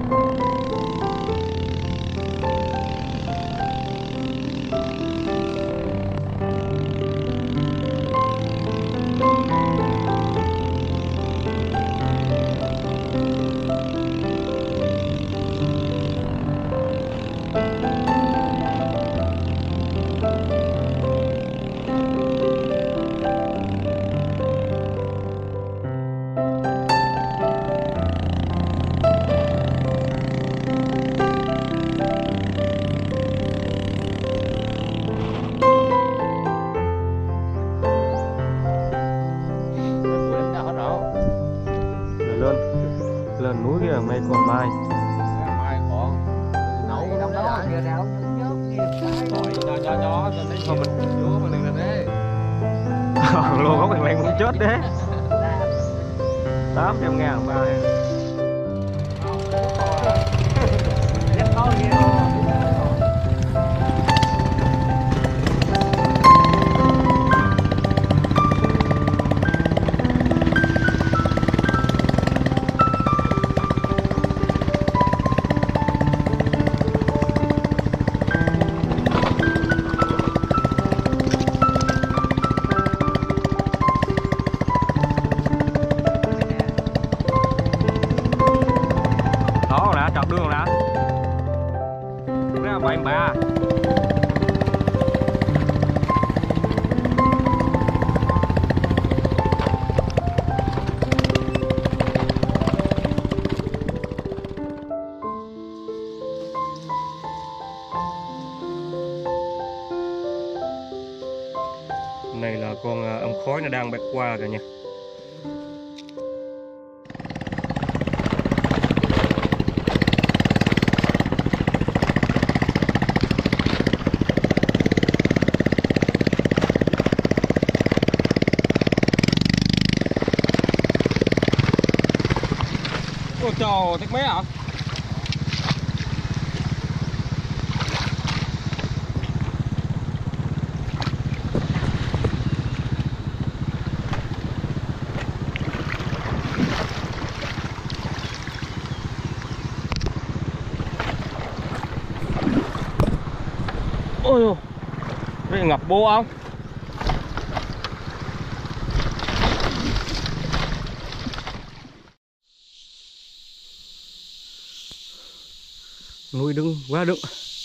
Lên núi kia mấy con mai. Mai còn nấu Đâu đó giờ nào cho nên thôi mình lúa mình lên đấy. Lô gốc này cũng chết đấy. 800.000 ba. Đó nè, chọc đường nè. Cái là 73. Này là con ong khói nó đang bay qua kìa nha. Ôi trời, thích mấy hả? Ôi ôi, đây ngập bô không? Núi đứng quá đứng.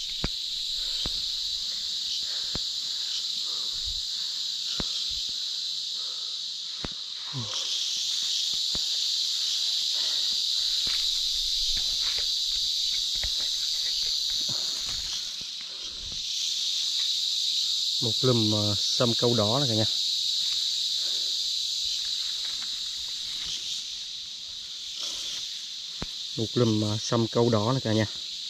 Một lùm sâm câu đỏ này cả nhà. Một lùm sâm câu đỏ này cả nhà.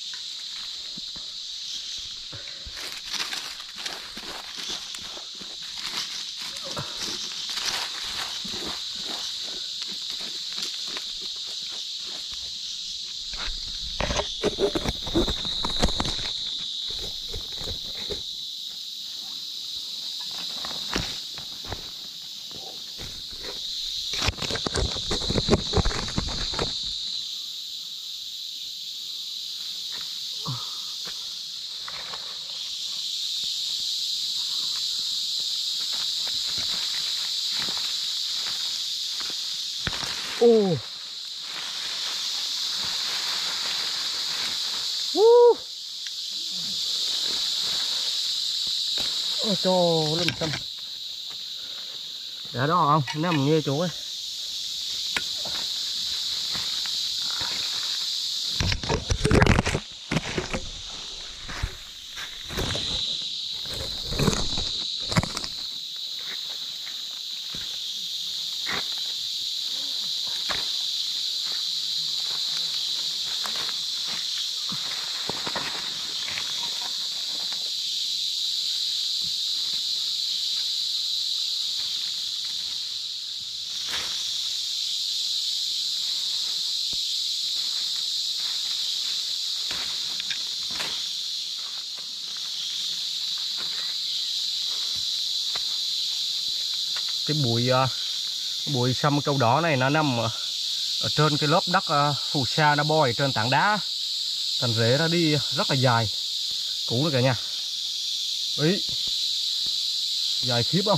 Ô. Ôi trời, lên sâm. Dạ đó không? Nằm nghe chỗ ấy. Cái bụi sâm câu đỏ này nó nằm ở trên cái lớp đất phù sa nó bò trên tảng đá, thành rễ nó đi rất là dài, cũ nữa cả nhà. Ý, dài khiếp không?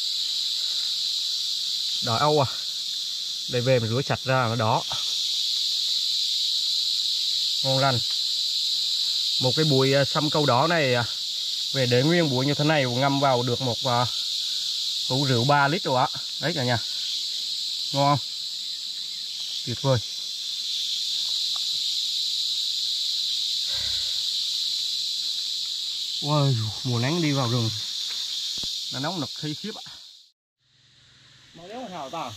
Đòi Âu à. Để về mình rửa sạch ra nó đó. Ngon lành. Một cái bụi sâm câu đỏ này về để nguyên bụi như thế này ngâm vào được một hũ rượu 3 lít rồi ạ. Đấy cả nhà. Ngon không? Tuyệt vời. Wow, mùa nắng đi vào rừng nó nóng nực khi khiếp ạ. Mà nếu mà hào ta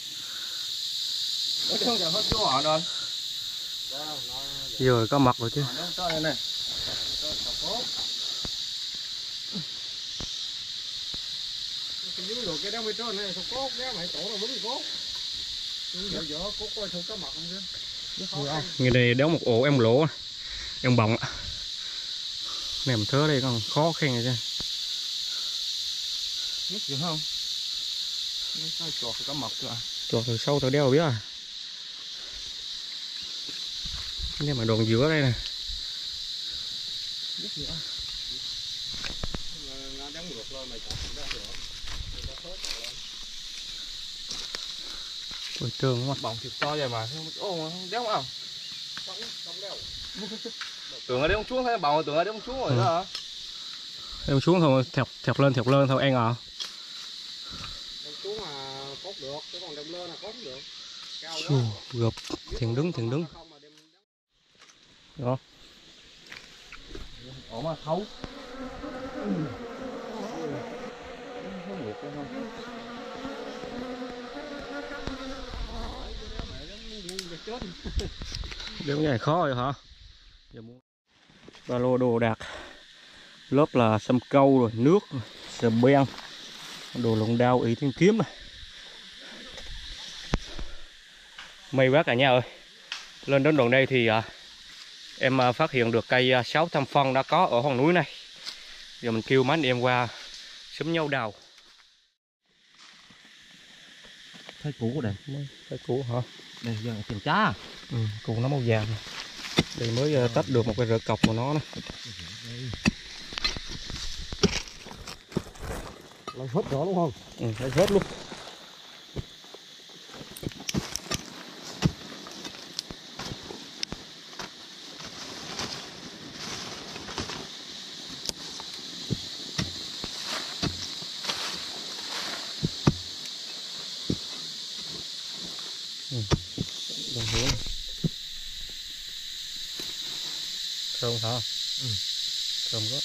nó không thể hết chỗ ở rồi. Giờ có mật rồi chứ. Này. Cái đó mới trơn này, cốt cái mày tổ nó bứng cốt. Dở cốt coi thử có mật không chứ. Người này đéo một ổ em lỗ, em bọng ạ. Nèm thớ đây còn khó khăn rồi chứ. Biết gì không? Nó chọt thì có mật rồi. Chọt từ sâu từ đeo biết à. Cái mà đòn giữa đây nè. Biết gì không? Nó đóng ngược lên mày chọt nó được. Ôi trơn quá. Bọng thiệt to vậy mà. Ô đéo không? Không đéo. Tưởng ở đây ông xuống hay bảo tưởng ở đây ông xuống rồi đó hả? Em xuống thôi thẹp lên thôi anh à. Đem xuống mà cốt được, chứ còn đem lên là cốt không được. Cao đó. Gộp thiền đứng. Đó. Ổ mà thấu. Đéo này khó rồi hả? Ba lô đồ đạc, lớp là sâm câu rồi nước rồi, sờ beng, đồ lồng đao ý thiên kiếm này. May quá cả nhà ơi. Lên đến đoạn đây thì em phát hiện được cây 600 phân đã có ở hòn núi này. Giờ mình kêu mấy anh em qua xúm nhau đào. Thấy cũ của đây. Cây cũ hả? Đây giờ kiểm tra. Củ nó màu vàng này. Đây mới tách được một cái rễ cọc của nó nè. Lấy hết đó đúng không? Lấy hết luôn. Thơm hả? Thơm quá.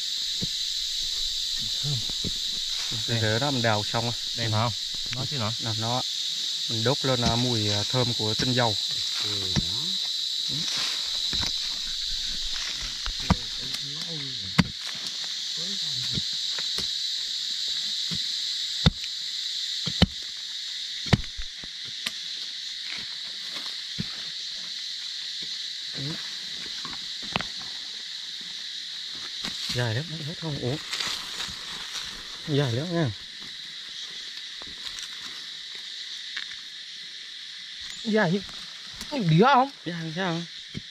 Thơm. Rễ đó mình đào xong Đây hả? Nó chứ hả? nó mình đốt lên mùi thơm của tinh dầu. Dài lắm, hết không? Ủa? Dài lắm nha. Dài đĩa không? Dài sao?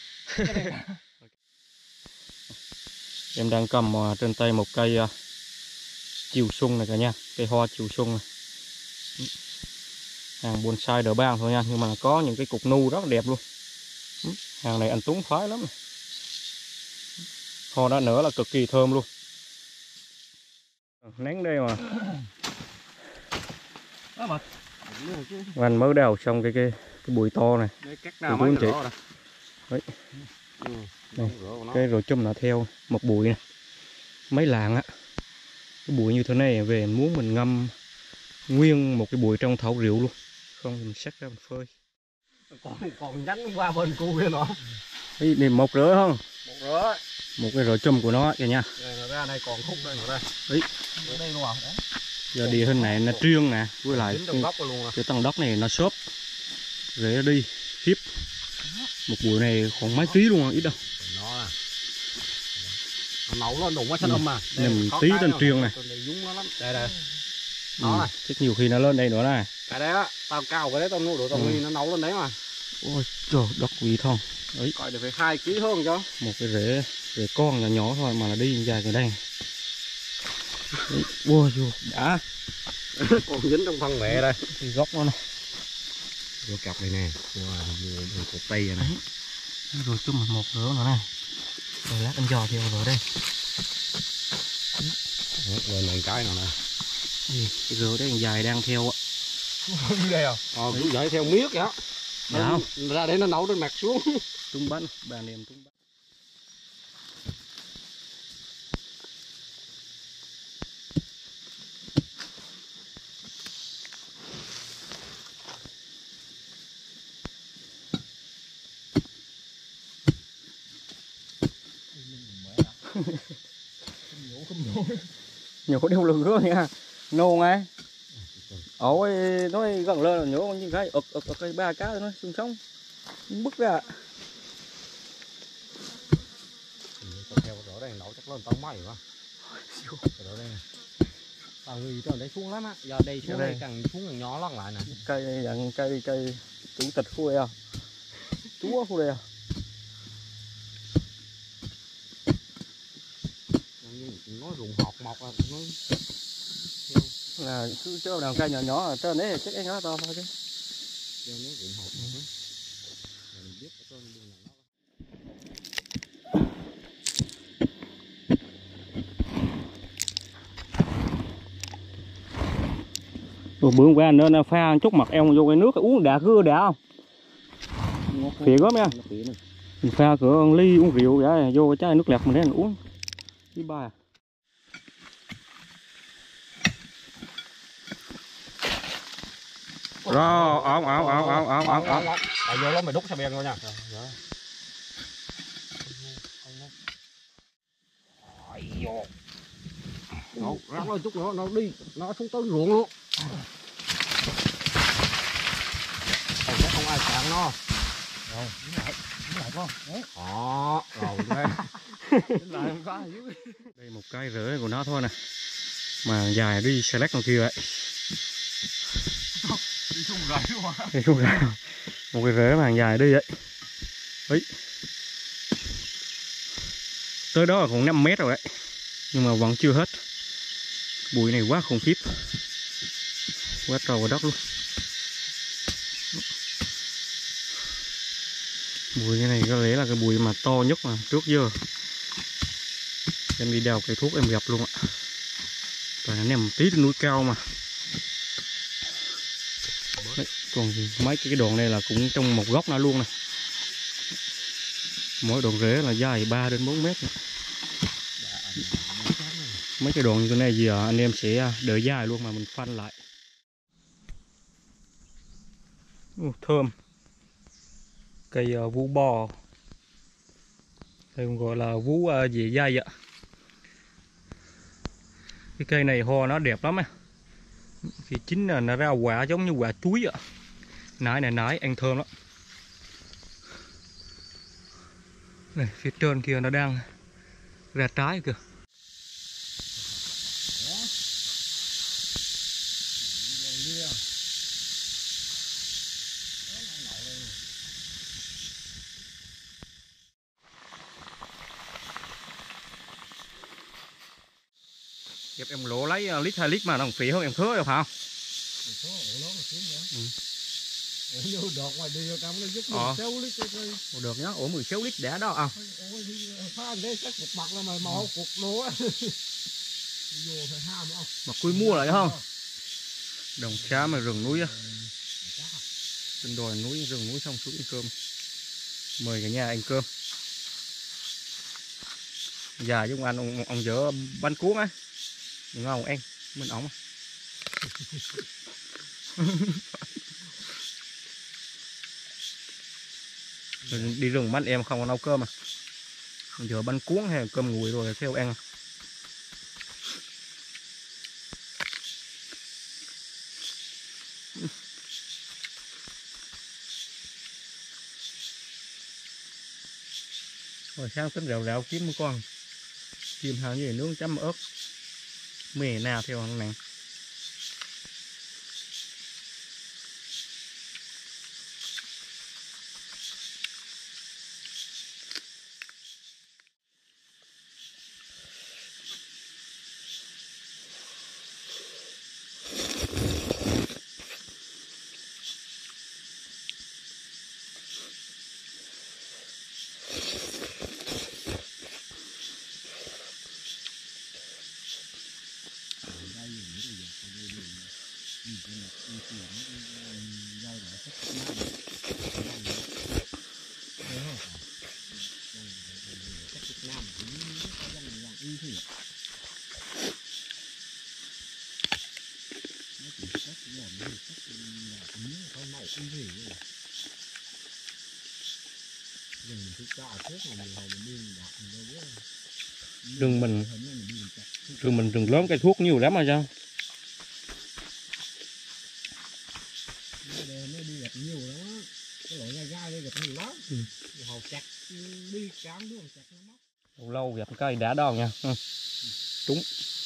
Em đang cầm trên tay một cây chiều xuân này cả nhà, cây hoa chiều xuân này. Hàng bonsai đỡ bang thôi nha, nhưng mà có những cái cục nu rất là đẹp luôn. Hàng này anh Tuấn phái lắm này. Hoa đã nở là cực kỳ thơm luôn. Nắng đây mà. Anh mới đào xong cái bụi to này. Đấy. Này, cái rồi chum nó theo một bụi này. Mấy lạng á. Cái bụi như thế này về muốn mình ngâm nguyên một cái bụi trong thảo rượu luôn. Không thì mình xách ra mình phơi. Còn nhánh qua bên cu kia nữa. Đây một rửa không? Một rửa. Một cái rửa chum của nó kìa nha. Đây ra đây còn khúc đây nữa đây. Đấy. Ở đây luôn à? Giờ địa hình này nó trương nè, với lại cái tầng đất này nó xốp. Rễ đi khiếp. Một bụi này khoảng mấy ký luôn, ít đâu. Nó nấu lên đủ quá xanh âm mà. Nằm tí trên truyền này. Đây đây. Nó này. Chắc nhiều khi nó lên đây nữa này. Cái đấy á, tao cao cái đấy tao nuôi đủ tao nghi nó nấu lên đấy mà. Ôi trời đất quý thông ấy, Coi được phải 2 kg hơn cho. một cái rễ con nhỏ nhỏ thôi mà là đi dài cái đây. Ui dù đã. Còn dính trong thân mẹ đây. Cái gốc nó này. Vô cặp này nè. Wow, cục tay rồi nè. Rồi chung một nữa nữa này. Rồi lát anh dò theo rồi đây. Rồi này cái nào nè. Cái rửa đấy dài đang theo ạ. Đây à? Cũng vậy theo miết vậy á. Dạ. Ra để nó nấu trên mặt xuống. Tung bắn, bà niềm tung bắn. Nhổ đều lừng nữa nha. Nô ngay. Ôi nói gần lên là nhổ như cái cái ba cá nó xuống sống. Bức ra. Theo rõ đây nấu chắc lên tao mày quá. Rõ đây nè. Tao người cho đây xuống lắm á. Giờ đây xuống đây càng xuống càng nhỏ lắm lại nè. Cây dặn cây chủ tịch khu đây à. Chúa khu đây à. Nó rụng hột mọc nó là cứ chỗ nào cây nhỏ nhỏ là trên đấy chắc anh nó to thôi chứ. nó rụng hột mọc á. Mình biết ở trên đường này nó. Rồi bữa qua nên pha chút mặt eo vô cái nước uống đã cưa đã không? Phiền lắm nha. Mình pha cửa ly uống rượu vậy vô cái chai nước lọc mình để mình uống. Đi ba. Rồi, ổn. Vô đó mày đút sao bèn luôn nha. Nó rắn lên chút nữa nó đi, nó xuống tới ruộng luôn. Không ai chạm nó. Rồi, đứng lại con. Đó, rồi đây. Đứng lại không có dưới. Đây một cái rễ của nó thôi nè. Mà dài đi select con kia vậy. Đi xuống rễ luôn hả? Đi xuống rễ. Một cái rễ mà dài đi vậy. Ấy. Tới đó là còn 5 mét rồi đấy. Nhưng mà vẫn chưa hết. Bụi này quá khủng khiếp. Quá trời vào đất luôn. Bụi cái này có lẽ là cái bụi mà to nhất mà trước giờ. Em đi đào cây thuốc em gặp luôn ạ. Và nó nằm tí trên núi cao mà. Đấy, còn mấy cái đoạn này là cũng trong một góc nó luôn nè. Mỗi đoạn rễ là dài 3 đến 4 mét. Mấy cái đoạn như thế này giờ anh em sẽ đợi dài luôn mà mình khoanh lại. Thơm. Cây vú bò. Đây cũng gọi là vú dễ dây ạ. Cái cây này hoa nó đẹp lắm á. Khi chín là nó ra quả giống như quả chuối ạ. Nái ăn thơm lắm. Này, phía trên kia nó đang ra trái kìa. Em lỗ lấy lít 2 lít mà nó còn phí hơn em khứa được phải không? Vô đợt ngoài đi trong nó giúp 16 lít coi. Được nhá, ủa 16 lít đã đó à. Pha để chắc một mặt là mày mò cục đồ á. Vô phải ham không? Mà quy mua lại không? Đồng xá mà rừng núi á. Trên đồi núi, rừng núi xong xuống ăn cơm. Mời cả nhà ăn cơm. Già với ông vợ bánh cuốn á. Đừng ngon ăn, mình ổng. Đi rừng bánh em không có nấu cơm à. Giờ bánh cuốn hay cơm nguội rồi theo ăn. Rồi sáng tính rào kiếm một con chim hàng gì nướng chấm ớt mè nào theo ăn nè. rừng mình rừng lớn cây thuốc nhiều lắm mà sao? Nó đi gặp nhiều lắm, cái loại gai gai đây gặp nhiều lắm. Hầu chặt đi cám đứa chặt nó mất. Lâu lâu gặp cây đã đòn nha. Đúng.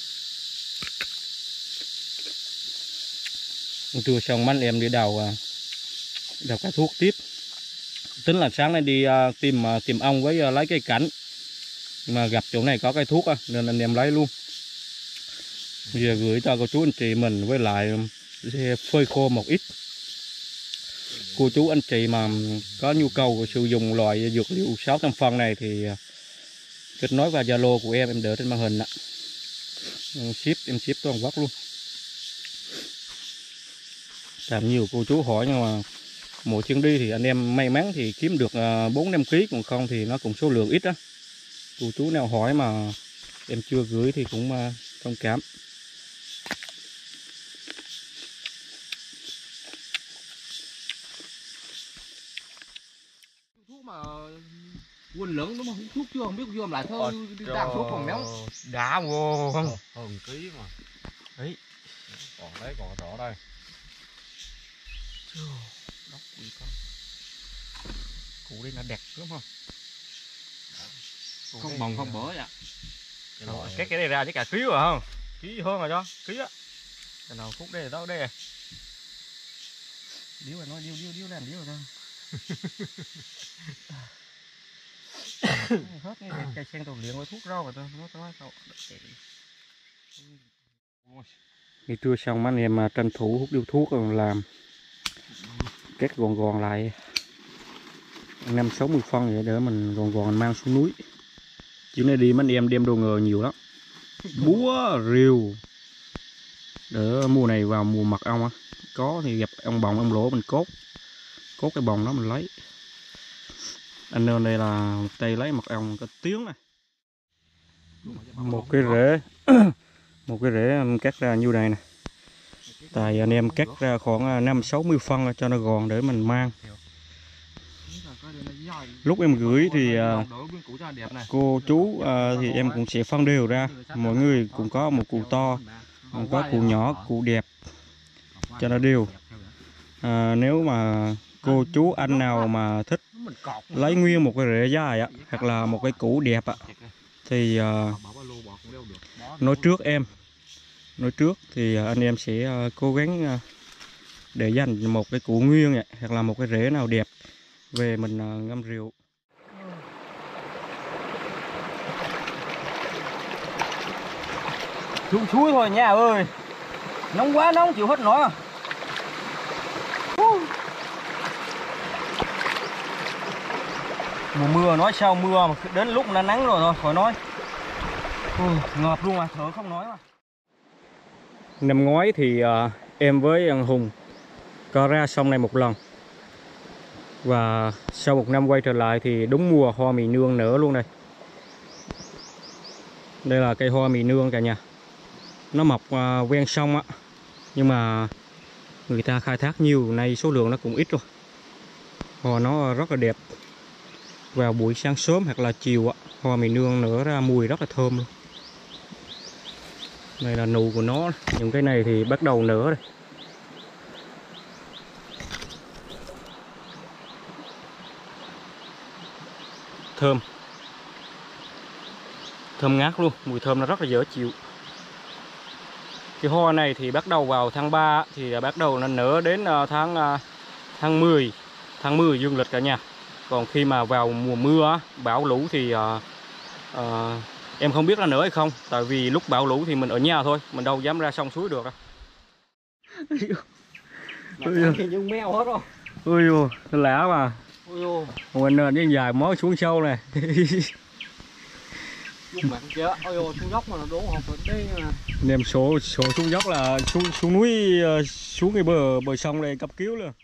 Trưa xong mắt em đi đào cái thuốc tiếp. Tính là sáng nay đi tìm ong với lấy cây cảnh, mà gặp chỗ này có cây thuốc nên anh em lấy luôn. Giờ gửi cho cô chú anh chị mình với lại phơi khô một ít. Cô chú anh chị mà có nhu cầu sử dụng loại dược liệu 600 phân này thì kết nối vào Zalo của em đỡ trên màn hình ạ. Em ship toàn quốc luôn. Làm nhiều cô chú hỏi nhưng mà mỗi chuyến đi thì anh em may mắn thì kiếm được 4-5 kg, còn không thì nó cũng số lượng ít á. Cô chú nào hỏi mà em chưa gửi thì cũng thông cảm. Thuốc mà quần lớn đúng không? Hút thuốc chưa không biết chưa làm lại thôi đạp thuốc còn méo. Đã vô Hơn ký mà. Đấy. Còn đấy còn rõ đây. Đốc gì con. Củ đây là đẹp lắm không? Không bồng không bở vậy. Cái này ra chứ cả ký rồi không? Ký hơn rồi cho, ký á. Cái nào khúc đây đâu đây. Điếu rồi nói điếu làm điếu rồi thôi. Hết cái cây sen tàu liền với thuốc rau rồi thôi, nó cậu. Đi trưa xong mấy anh em mà tranh thủ hút điếu thuốc rồi làm kết gòn lại 50-60 phân vậy để mình gòn mang xuống núi. Chiều nay đi mấy anh em đem đồ ngờ nhiều lắm, búa rìu để mùa này vào mùa mật ong á, có thì gặp ong bồng ong lỗ mình cốt cái bồng đó mình lấy. Anh nên đây là tay lấy mật ong có tiếng này, một cái rễ em cắt ra như này nè, tại anh em cắt ra khoảng 50-60 phân cho nó gòn để mình mang. Lúc em gửi thì cô chú thì em cũng sẽ phân đều ra, mỗi người cũng có một củ to, có củ nhỏ, củ đẹp cho nó đều. Nếu mà cô chú anh nào mà thích lấy nguyên một cái rễ dài hoặc là một cái củ đẹp thì nói trước thì anh em sẽ cố gắng để dành một cái củ nguyên hoặc là một cái rễ nào đẹp về mình ngâm rượu. Xuống suối thôi nha ơi, nóng quá nóng chịu hết nổi à. Mùa mưa nói sao mưa mà đến lúc nó nắng rồi thôi khỏi nói. Ngợp luôn à, thở không nói mà. Năm ngoái thì em với anh Hùng có ra sông này một lần. Và sau một năm quay trở lại thì đúng mùa hoa mì nương nở luôn đây. Đây là cây hoa mì nương cả nhà. Nó mọc ven sông á. Nhưng mà người ta khai thác nhiều, nay số lượng nó cũng ít rồi. Hoa nó rất là đẹp. Vào buổi sáng sớm hoặc là chiều á, hoa mì nương nở ra mùi rất là thơm luôn. Đây là nụ của nó, những cái này thì bắt đầu nở rồi. Thơm ngát luôn, mùi thơm nó rất là dễ chịu. Cái hoa này thì bắt đầu vào tháng 3 thì bắt đầu nó nở đến tháng 10 dương lịch cả nhà. Còn khi mà vào mùa mưa bão lũ thì em không biết là nở hay không, tại vì lúc bão lũ thì mình ở nhà thôi, mình đâu dám ra sông suối được đâu. Nhưng mèo hết rồi. Ôi dồi, lạ mà. Mình đi dài mó xuống sâu này. Lúc mà chưa, ôi ôi xuống dốc mà nó đổ học ở đây mà. Anh em số xuống dốc là xuống núi, xuống cái bờ sông này cấp cứu luôn.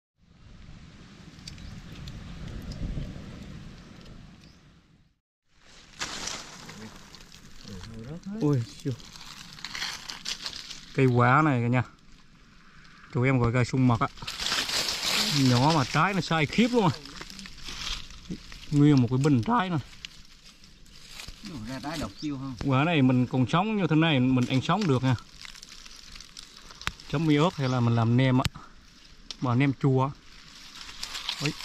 Ui siêu. Cây quả này cả nhà, tụi em gọi cây sung mật á, nhỏ mà trái nó sai khiếp luôn. Nguyên một cái bình trái này. Ra trái độc chiêu không? Quả này mình còn sống như thế này mình ăn sống được nha. Chấm mì ớt hay là mình làm nem á, mà nem chua. Đấy.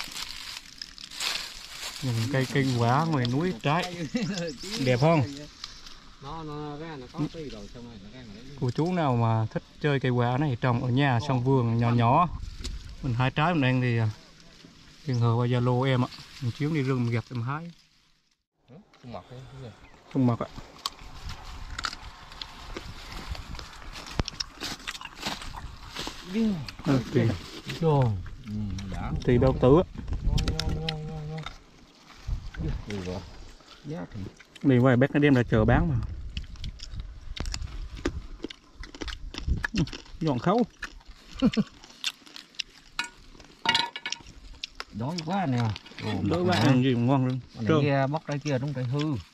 Nhìn cây quả ngoài núi trái đẹp không? Nó ra nó có tí rồi xong rồi nó ra mà Cô chú nào mà thích chơi cây quả này trồng ở nhà sân vườn nhỏ nhỏ, mình hái trái mình đang thì liên hệ qua Zalo em ạ, mình chuyến đi rừng mình gặp em hái. không mọc đấy. Không mật ạ. Thì đâu tử á. Đi ngoài bác nó đem ra chợ bán mà. Giòn khấu. Đói quá nè. Đói quá ăn gì mà ngon luôn. Cái kia bóc trái kia đúng trái hư.